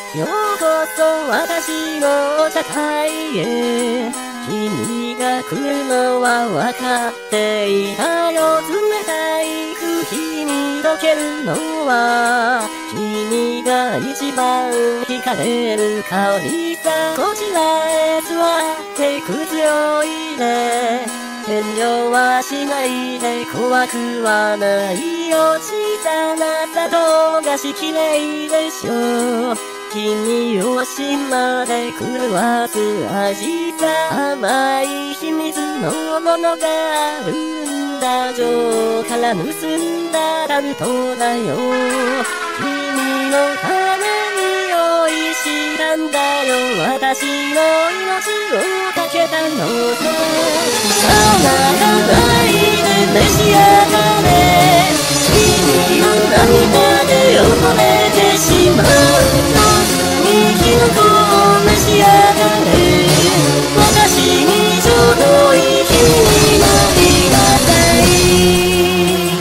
ようこそ私の社会へ。君が来るのは分かっていたよ。冷たい空気に溶けるのは君が一番惹かれる香りさ。こちらへ座って靴を入れ、遠慮はしないで怖くはないよ。小さな砂糖菓子きれいでしょ。君を島で狂わす味さ。甘い秘密のものがあるんだ。ジョーから盗んだタルトだよ。君のために用意したんだよ。私の命をかけたのさ。さあ長いで召し上がれ。君の涙で溺れてしまうの。キノコを召し上がれ。私にちょうどいい君になりなさい。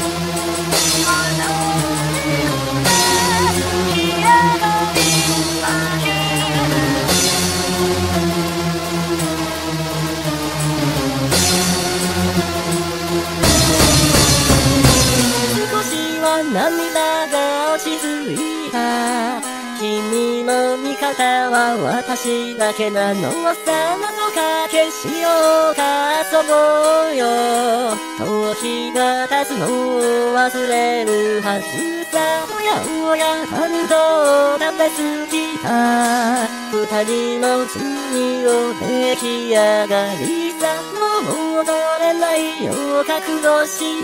少しは涙が落ち着いた。君の味方は私だけなのさ。謎かけしようか遊ぼうよ。時が経つのを忘れるはずさ。おやおやタルトを食べ過ぎた。二人の罪を出来上がりさ。もう戻れないよ覚悟して。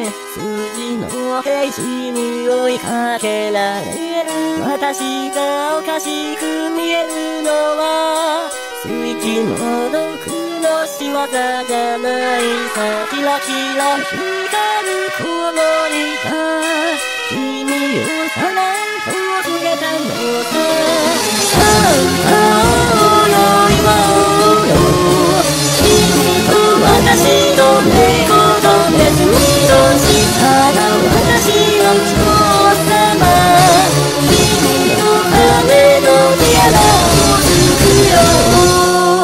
筋のページに追いかけられる。私がおかしく見えるのは水気の毒の仕業じゃないさ。キラキラ光るこの板、君をさらんと告げたのさ。さあおよ今およ。君と私と猫とネズミとしたが私の女王様。君のためのティアラを作ろう。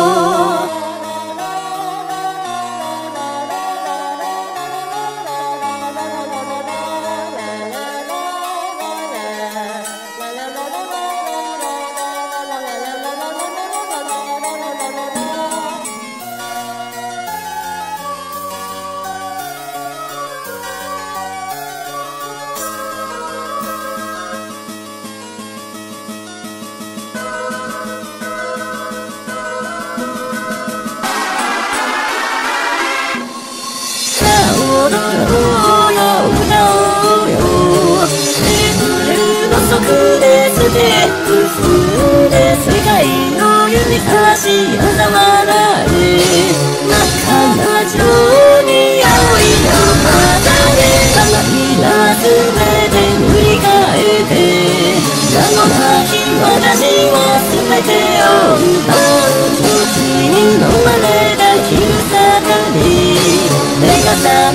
踊ろうよ歌おうよ。テーブルの側でステップ踏んで世界の指差し嘲笑え。真っ赤な情に青いの肌で涙すべて塗り替えて。名もなき私は全てを奪う。時に飲まれた昼下がり。目が覚